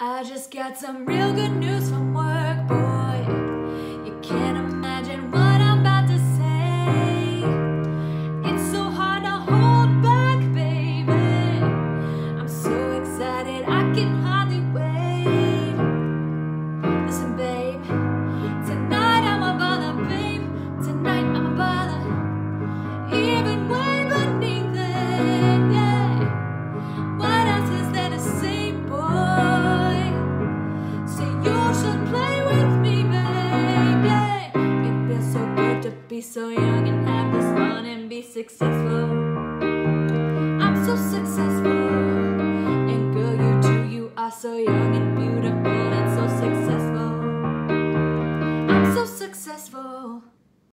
I just got some real good news from work, boy. You can't imagine what I'm about to say. It's so hard to hold back, baby. I'm so excited, I can hardly wait. Listen, babe, tonight I'm a bother, babe. Tonight I'm a bother, even way beneath it, yeah. What else is there to say, boy? Say you should play with me, babe, yeah. It feels so good to be so young and have this fun and be successful.